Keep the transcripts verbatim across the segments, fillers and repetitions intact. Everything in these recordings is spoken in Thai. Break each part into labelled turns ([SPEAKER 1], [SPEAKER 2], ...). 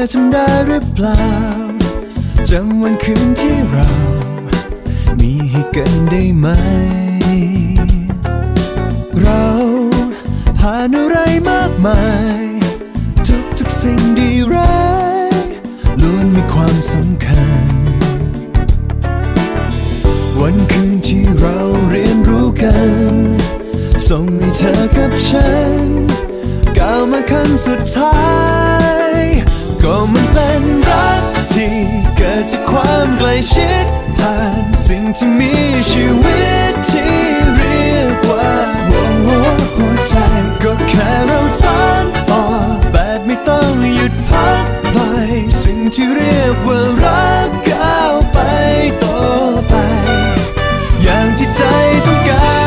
[SPEAKER 1] จำได้หรือเปล่าจำวันคืนที่เรามีให้กันได้ไหมเราผ่านอะไรมากมายทุกๆสิ่งดีร้ายล้วนมีความสำคัญวันคืนที่เราเรียนรู้กันส่งให้เธอกับฉันก้าวมาขั้นสุดท้ายก็มันเป็นรักที่เกิดจากความใกล้ชิดผ่านสิ่งที่มีชีวิตที่เรียกว่าหัวใจก็แค่เราสานต่อแบบไม่ต้องหยุดพักปล่อยสิ่งที่เรียกว่ารักก้าวไปต่อไปอย่างที่ใจต้องการ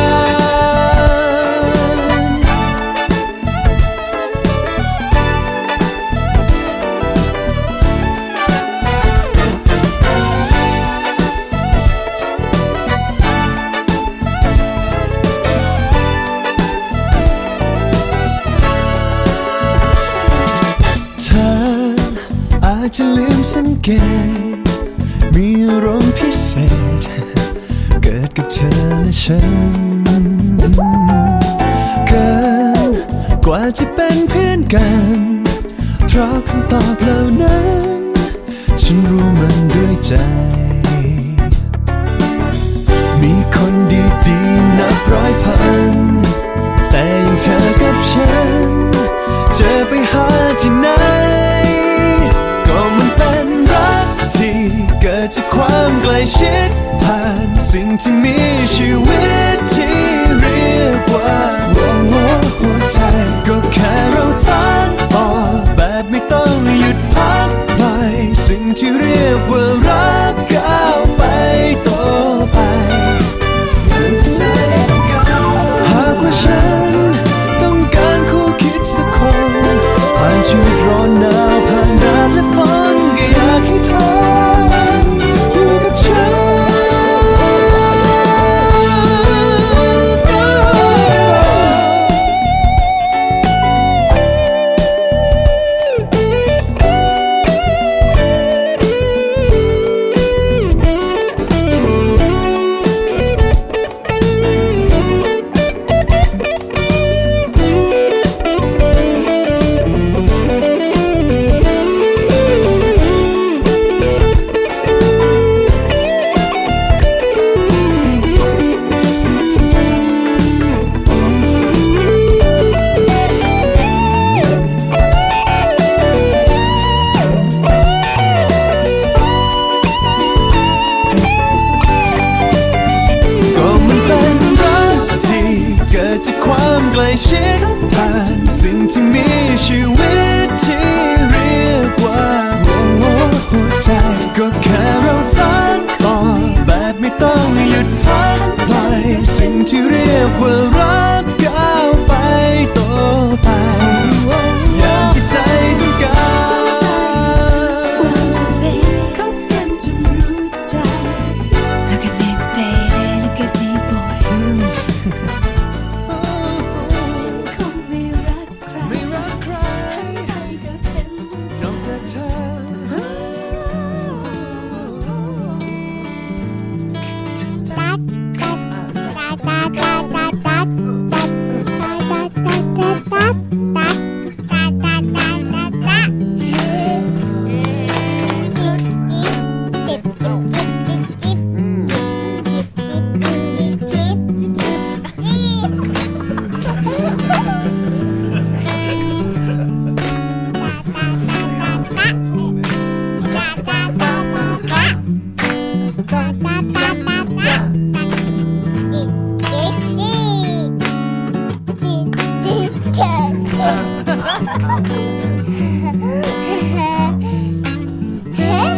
[SPEAKER 1] อาจจะลืมสังเกตมีอารมณ์พิเศษเกิดกับเธอและฉันเกินกว่าจะเป็นเพื่อนกันเพราะคำตอบเหล่านั้นฉันรู้มันด้วยใจมีคนดีๆนับร้อยพันแต่ยังเธอกับฉันจะไปหาที่ไหนก็มันเป็นรักที่เกิดจากความใกล้ชิดผ่านสิ่งที่มีชีวิตที่เรียกว่าหัวใจก็แค่เราสานต่อแบบไม่ต้องหยุดพักปล่อยสิ่งที่เรียกว่ารักก้าวไปต่อไปหากว่าฉันต้องการคู่คิดสักคนผ่านชีวิตร้อนหนาวผ่านแดดและฝนก็อยากให้เธออยู่กับฉันชิดผ่านสิ่งที่มีชีวิตที่เรียกว่าหัวใจก็แค่เราสานต่อแบบไม่ต้องหยุดพักปล่อยสิ่งที่เรียกว่ารักก้าวไปต่อไปอย่างที่ใจต้องการคบกันจนรู้ใจ Look at me baby Look at me boy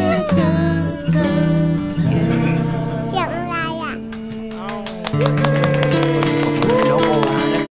[SPEAKER 2] Thank you.